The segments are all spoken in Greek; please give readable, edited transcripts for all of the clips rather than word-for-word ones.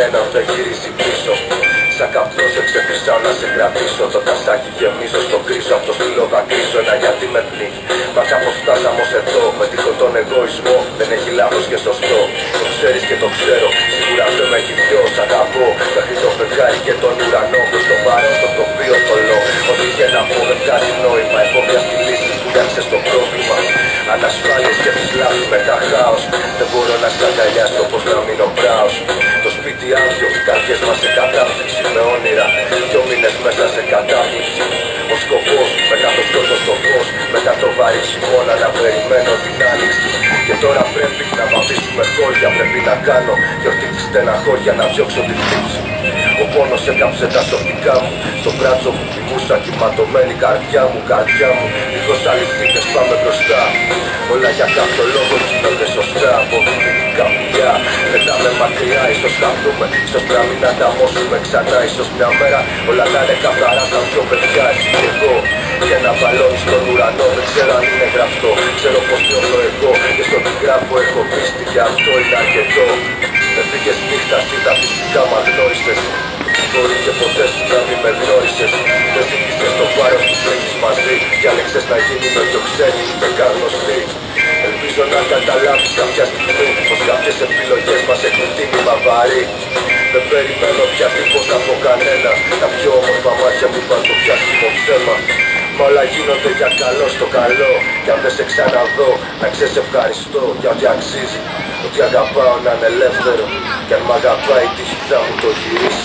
κανέναν δεν γυρίζει πίσω. Σαν καπνός δεν ξεφυσάω να σε κρατήσω. Το τασάκι γεμίζω στο κρίζο, απ' το στήλο δακρύζω. Ένα γιατί με πνίγει, μα κάπως φτάσαμε ως εδώ. Με τυχόν τον εγωισμό δεν έχει λάθος και σωστό. Το ξέρεις και το ξέρω, σίγουρα αυτό με έχει πιο σ' αγαπώ. Μέχρι το φεγγάρι και τον ουρανό, προς το παρόν στο τοπίο θολό. Ό,τι και να πω δεν βγάζει νόημα, εμπόδια στη λύση που φτιάξες το πρόβλημα. Ανασφάλειες και φυσλάβει με τα χάος. Δεν μπορώ να σ' αγκαλιάσω όπως να μείνω πράος. Το σπίτι άδειο, οι καρδιές μας σε κατάφυξη. Με όνειρα, 2 μήνες μέσα σε κατάπληξη. Ο σκοπός, μετά το σκότω στο φως. Μετά το βαρύ χειμώνα να περιμένω την άνοιξη. Και τώρα πρέπει να βαπτίσουμε χώρια. Πρέπει να κάνω γιορτή τη στεναχώρια, να διώξω τη θλίψη. Ο πόνος έκαψε τα σωπικά μου. Στο μπράτσο μου κοιμούσα κυματωμένη καρδιά μου. Καρδιά μου, λίγος αληθίτες πάμε μπροστά. Όλα για κάποιο λόγο γίνονται σωστά. Αποδεικτικά πια πετάμε μακριά. Ίσως θα βρούμε, ίσως να μην ανταμώσουμε ξανά. Ίσως μια μέρα όλα να είναι καθαρά σαν δυο παιδιά. Εσύ και εγώ και ένα μπαλόνι στον ουρανό. Δεν ξέρω αν είναι γραφτό, ξέρω πως νιώθω εγώ. Και στο τι γράφω έχω πίστη και αυτό είναι αρκετό. Με πήγες νύχτα, είδα φυσικά μ' αγνώρισες. Μπορεί και ποτέ σου να μην με γνώρισες. Δεν ζήτησες το βάρος που τρέχεις μαζί. Διάλεξες να γίνει με πιο ξένοι ούτε καν γνωστοί. Ελπίζω να καταλάβεις κάποια στιγμή πως κάποιες επιλογές μας έχουν τίμημα βαρύ. Δεν περιμένω πια τίποτα από κανένα. Τα πιο όμορφα μάτια μου είπαν το πιάσιμο ψέμα. Μα όλα γίνονται για καλό στο καλό. Κι αν δεν σε ξαναδώ, να ξέρεις ευχαριστώ για ό,τι αξίζει. Ότι αγαπάω να είναι ελεύθερο. Κι αν μ' αγαπάει η τύχη θα μου το γυρίσει.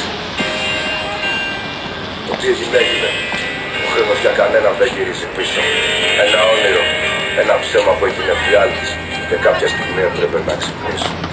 Ό,τι έγινε έγινε. Ο χρόνος για κανέναν δεν γυρίζει πίσω. Ένα όνειρο, ένα ψέμα που έγινε φιάλτης. Και κάποια στιγμή έπρεπε να ξυπνήσω.